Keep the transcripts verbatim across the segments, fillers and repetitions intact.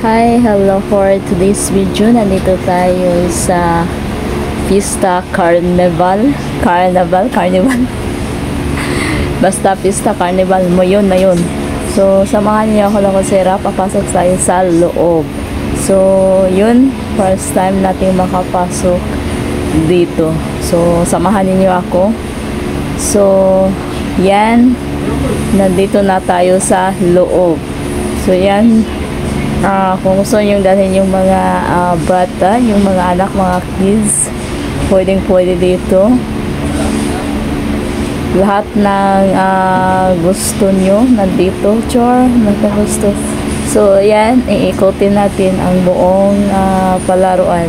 Hi, hello for today's video. Nandito tayo sa Pista Carnival. Carnival, Carnival. Basta Pista Carnival mo yun na yun. So, samahan niyo ako lang ko si Ra. Papasok tayo sa loob. So, yun. First time natin makapasok dito. So, samahan niyo ako. So, yan. Nandito na tayo sa loob. So, yan. Uh, kung gusto nyo dalhin yung mga uh, bata, yung mga anak, mga kids, pwedeng pwede dito. Lahat ng uh, gusto nyo nandito, chor, nagkagusto. So yan, iikutin natin ang buong uh, palaruan.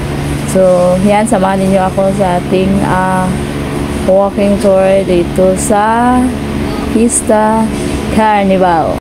So yan, samahan niyo ako sa ating uh, walking tour dito sa Pista Carnival.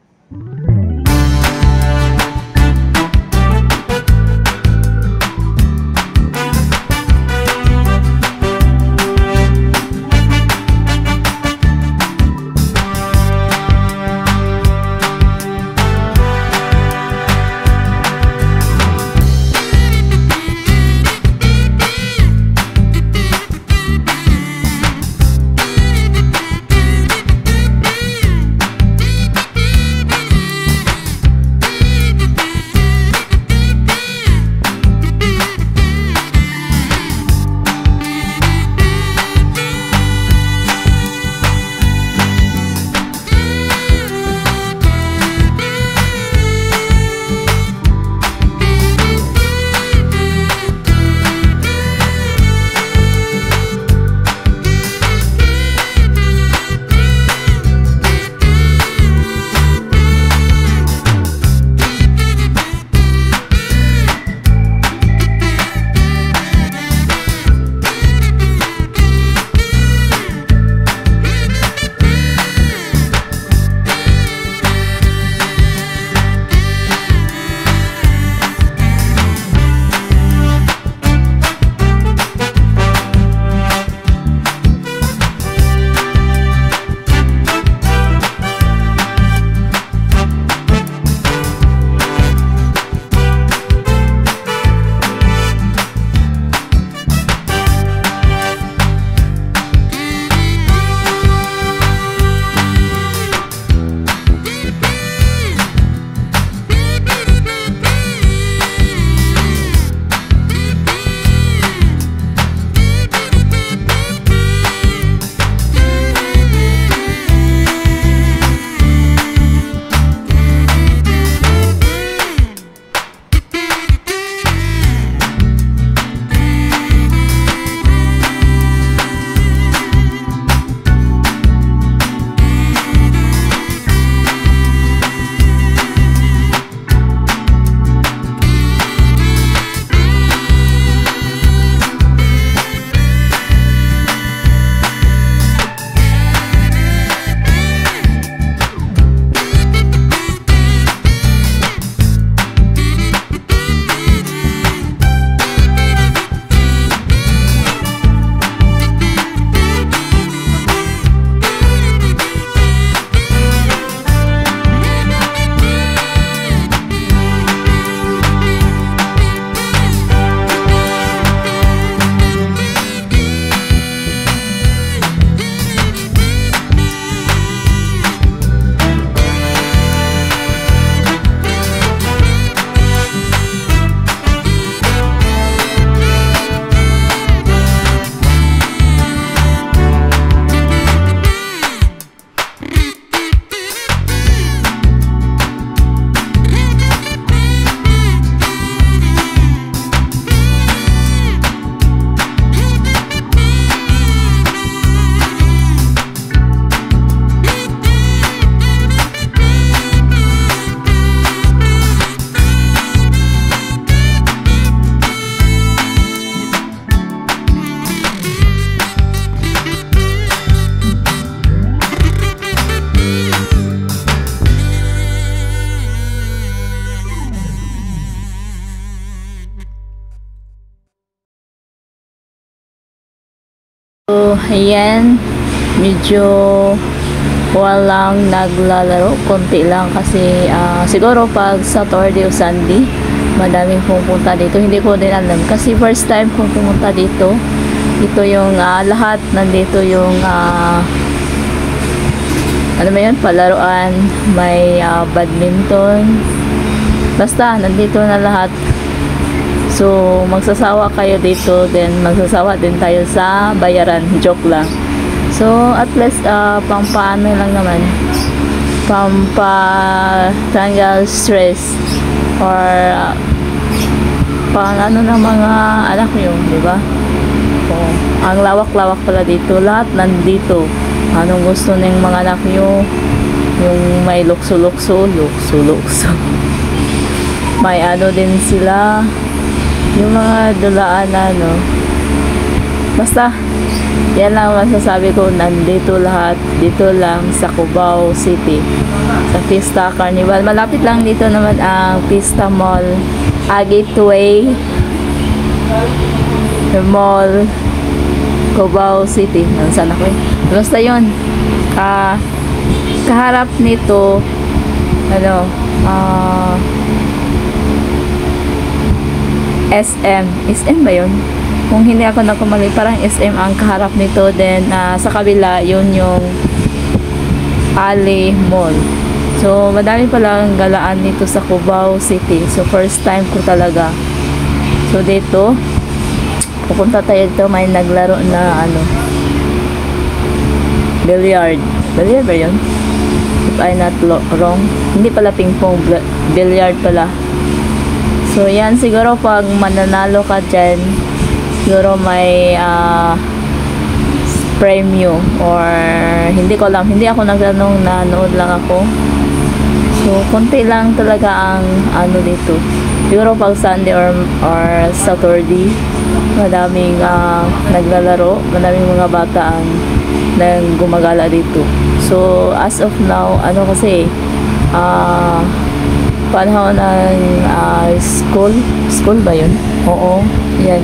So, ayan, medyo walang naglalaro, konti lang kasi uh, siguro pag Saturday o Sunday madaming pumunta dito. Hindi ko din alam kasi first time kong pumunta dito. Ito yung uh, lahat nandito yung uh, ano ba yun, palaruan, may uh, badminton, basta nandito na lahat. So magsasawa kayo dito, then magsasawa din tayo sa bayaran, joke lang. So at least uh, pang paano lang naman, pampa tanggal stress or uh, pang ano ng mga anak nyo, di ba? So, ang lawak-lawak pala dito, lahat nandito. Anong gusto ng mga anak nyo? Yung may lukso-lukso, lukso-lukso. May ano din sila, yung mga dulaan na ano. Basta yan lang masasabi ko, nandito lahat, dito lang sa Cubao City, sa Fiesta Carnival. Malapit lang dito naman ang Fiesta Mall, uh, Gateway Mall, Cubao City. Saan ako eh? Basta yun, uh, kaharap nito, ano, uh, S M. S M ba yun? Kung hindi ako nakamali, parang S M ang kaharap nito. Then uh, sa kabila yun yung Ali Mall. So madami palang galaan dito sa Cubao City. So first time ko talaga. So dito pupunta tayo dito, may naglaro na ano, billiard. Billiard ba yun? If I'm not wrong. Hindi pala ping pong, billiard pala. So yan, siguro pag mananalo ka dyan, siguro may uh, premium or hindi ko alam, hindi ako nagtanong, nanood lang ako. So konti lang talaga ang ano dito. Siguro pag Sunday or, or Saturday, madaming uh, naglalaro, madaming mga bata ang nang gumagala dito. So as of now, ano kasi ah uh, panahon ng uh, school, school ba yun? Oo, yan.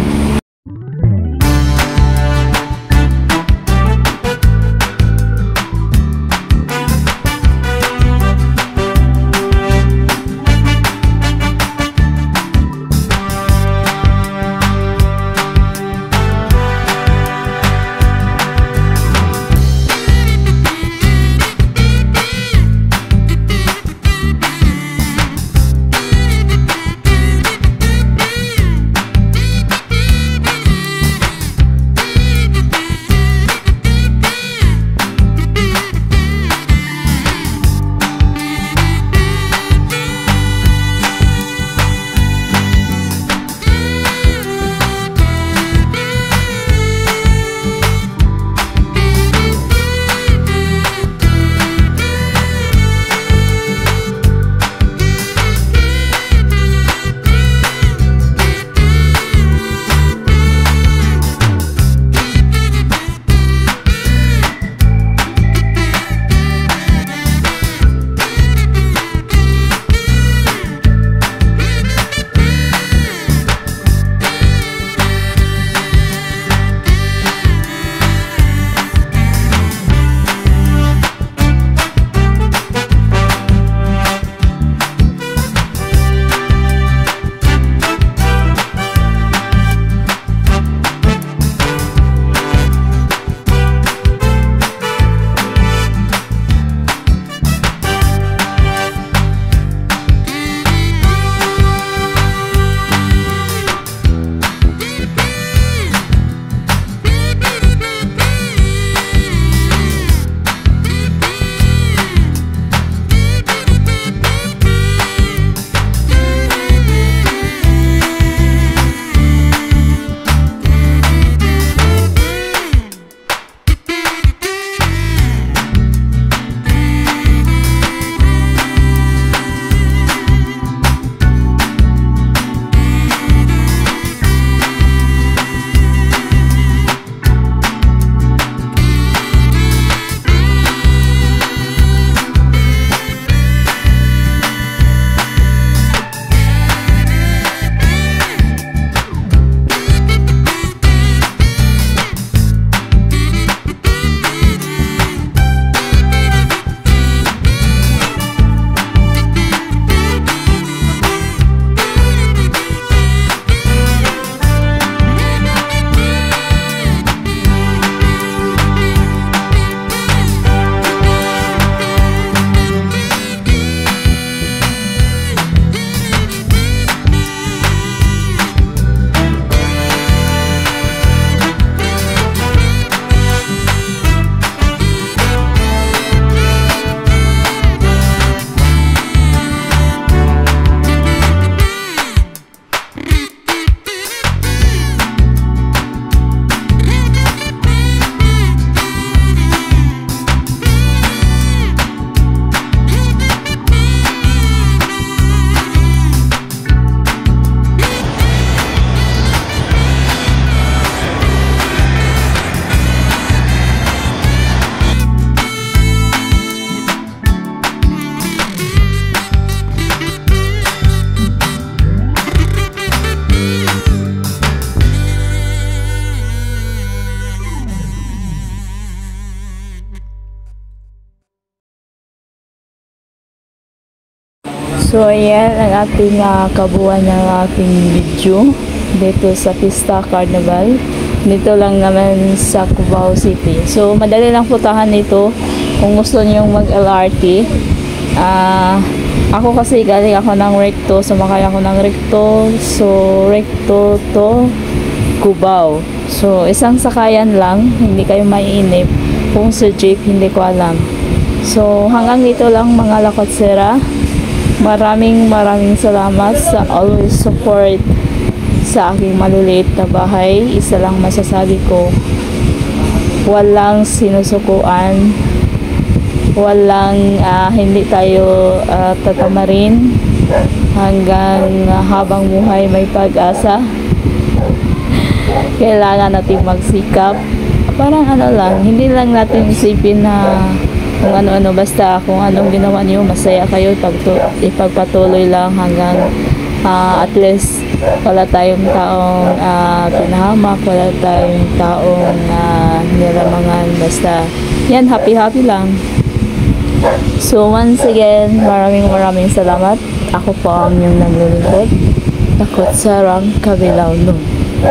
So ayan ang ating uh, kabuuan ng ating video dito sa Pista Carnival. Dito lang naman sa Cubao City. So madali lang putahan nito kung gusto niyong mag-L R T. Ah... Uh, Ako kasi galing ako ng Recto, sumakay ako ng Recto, so Recto to Cubao. So isang sakayan lang, hindi kayo maiinip. Kung sa jeep, hindi ko alam. So hanggang dito lang mga lakotsera. Maraming maraming salamat sa always support sa aking maliliit na bahay. Isa lang masasabi ko, walang sinusukuan. Walang uh, hindi tayo uh, tatamarin hanggang uh, habang buhay may pag-asa. Kailangan natin magsikap. Parang ano lang, hindi lang natin isipin na kung ano-ano, basta kung anong ginawa niyo, masaya kayo, ipagpatuloy lang hanggang uh, at least wala tayong taong uh, pinahamak, wala tayong taong uh, niramangan, basta yan, happy-happy lang. So once again, maraming maraming salamat. Ako po ang inyong naglulingkod, Lakotsarang Kabilao nun.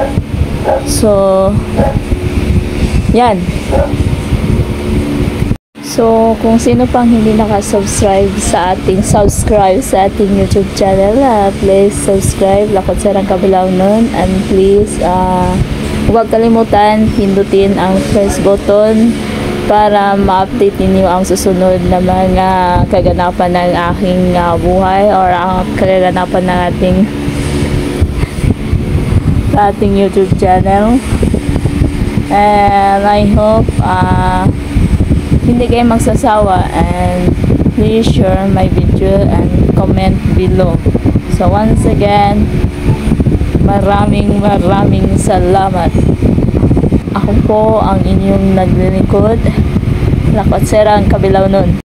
So yan. So kung sino pang hindi nakasubscribe sa ating subscribe sa ating YouTube channel, uh, please subscribe Lakotsarang Kabilao nun, and please uh, huwag kalimutan pindutin ang press button para ma-update ninyo ang susunod na mga kaganapan ng aking uh, buhay or ang kaganapan ng ating sa ating YouTube channel. And I hope uh, hindi kayo magsasawa, and please share my video and comment below. So once again, maraming maraming salamat. Ako po ang inyong naglilingkod, Lakotsarang Kabilao nun.